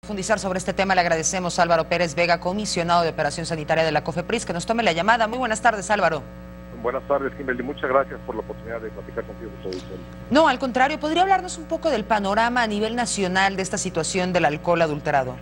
Profundizar sobre este tema, le agradecemos a Álvaro Pérez Vega, comisionado de Operación Sanitaria de la COFEPRIS, que nos tome la llamada. Muy buenas tardes, Álvaro. Buenas tardes, Kimberly. Muchas gracias por la oportunidad de platicar contigo. No, al contrario, ¿podría hablarnos un poco del panorama a nivel nacional de esta situación del alcohol adulterado?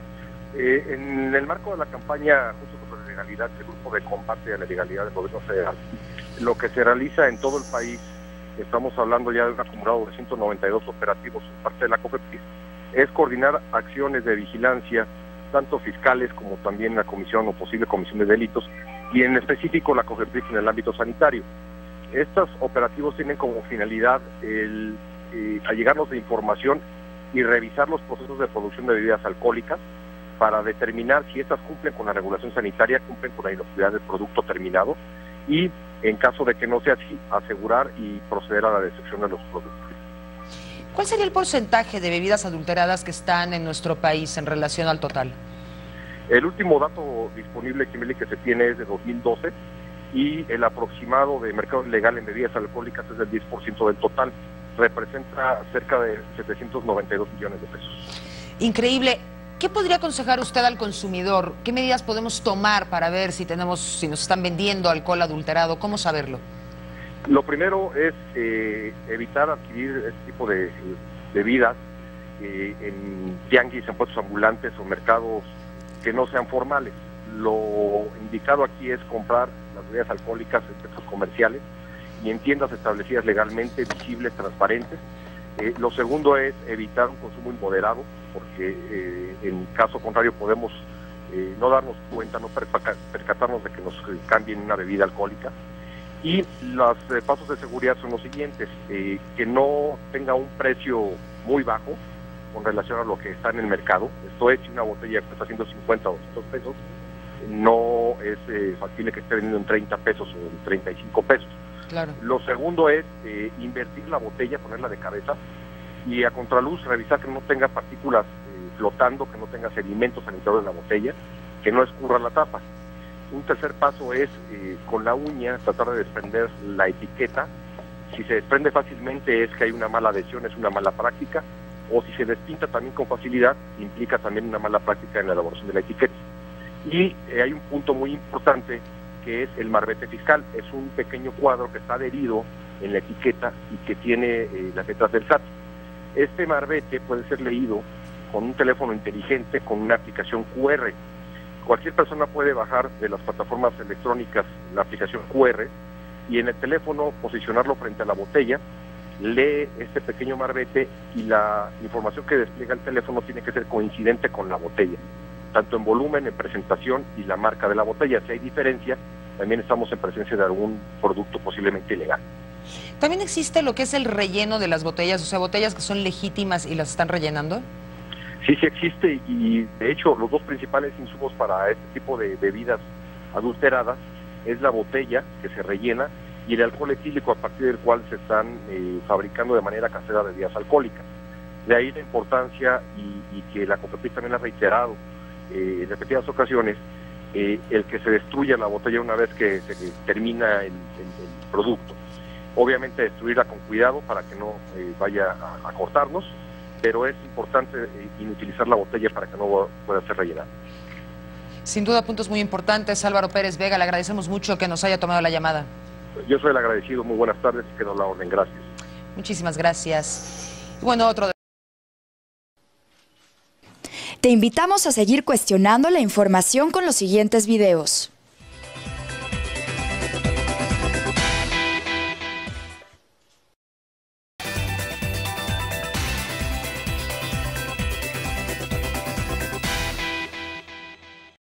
En el marco de la campaña Justo contra la Ilegalidad, el Grupo de Combate a la Ilegalidad del Gobierno Federal, lo que se realiza en todo el país, estamos hablando ya de un acumulado de 192 operativos por parte de la COFEPRIS, es coordinar acciones de vigilancia, tanto fiscales como también la comisión o posible comisión de delitos, y en específico la COFEPRIS en el ámbito sanitario. Estos operativos tienen como finalidad allegarnos de información y revisar los procesos de producción de bebidas alcohólicas para determinar si estas cumplen con la regulación sanitaria, cumplen con la inocuidad del producto terminado, y en caso de que no sea así, asegurar y proceder a la destrucción de los productos. ¿Cuál sería el porcentaje de bebidas adulteradas que están en nuestro país en relación al total? El último dato disponible, Kimberly, que se tiene es de 2012, y el aproximado de mercado ilegal en bebidas alcohólicas es del 10% del total. Representa cerca de 792 millones de pesos. Increíble. ¿Qué podría aconsejar usted al consumidor? ¿Qué medidas podemos tomar para ver si nos están vendiendo alcohol adulterado? ¿Cómo saberlo? Lo primero es evitar adquirir este tipo de bebidas en tianguis, en puestos ambulantes o mercados que no sean formales. Lo indicado aquí es comprar las bebidas alcohólicas en centros comerciales y en tiendas establecidas legalmente, visibles, transparentes. Lo segundo es evitar un consumo inmoderado, porque en caso contrario podemos no darnos cuenta, no percatarnos de que nos cambien una bebida alcohólica. Y los pasos de seguridad son los siguientes: que no tenga un precio muy bajo con relación a lo que está en el mercado. Esto es, si una botella cuesta 150 o 200 pesos, no es factible que esté vendiendo en 30 pesos o en 35 pesos. Claro. Lo segundo es invertir la botella, ponerla de cabeza, y a contraluz revisar que no tenga partículas flotando, que no tenga sedimentos al interior de la botella, que no escurra la tapa. Un tercer paso es, con la uña, tratar de desprender la etiqueta. Si se desprende fácilmente es que hay una mala adhesión, es una mala práctica, o si se despinta también con facilidad, implica también una mala práctica en la elaboración de la etiqueta. Y hay un punto muy importante, que es el marbete fiscal. Es un pequeño cuadro que está adherido en la etiqueta y que tiene las letras del SAT. Este marbete puede ser leído con un teléfono inteligente, con una aplicación QR. Cualquier persona puede bajar de las plataformas electrónicas la aplicación QR y en el teléfono posicionarlo frente a la botella, lee este pequeño marbete y la información que despliega el teléfono tiene que ser coincidente con la botella, tanto en volumen, en presentación y la marca de la botella. Si hay diferencia, también estamos en presencia de algún producto posiblemente ilegal. ¿También existe lo que es el relleno de las botellas, o sea, botellas que son legítimas y las están rellenando? Sí, sí existe, y de hecho los dos principales insumos para este tipo de bebidas adulteradas es la botella, que se rellena, y el alcohol etílico, a partir del cual se están fabricando de manera casera bebidas alcohólicas. De ahí la importancia, y que la COFEPRIS también ha reiterado en repetidas ocasiones, el que se destruya la botella una vez que se termina el producto. Obviamente destruirla con cuidado para que no vaya a cortarnos, pero es importante inutilizar la botella para que no pueda ser rellenada. Sin duda, puntos muy importantes. Álvaro Pérez Vega, le agradecemos mucho que nos haya tomado la llamada. Yo soy el agradecido. Muy buenas tardes y quedo a la orden. Gracias. Muchísimas gracias. Bueno, otro... Te invitamos a seguir cuestionando la información con los siguientes videos.